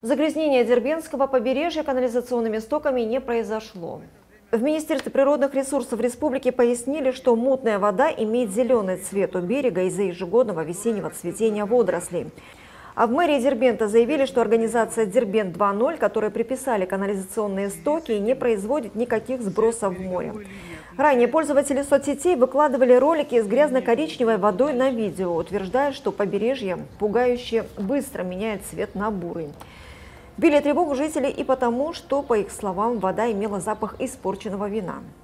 Загрязнение Дербентского побережья канализационными стоками не произошло. В Министерстве природных ресурсов республики пояснили, что мутная вода имеет зеленый цвет у берега из-за ежегодного весеннего цветения водорослей. А в мэрии Дербента заявили, что организация «Дербент 2.0», которой приписали канализационные стоки, не производит никаких сбросов в море. Ранее пользователи соцсетей выкладывали ролики с грязно-коричневой водой на видео, утверждая, что побережье пугающе быстро меняет цвет на бурый. Били тревогу жители и потому, что, по их словам, вода имела запах испорченного вина.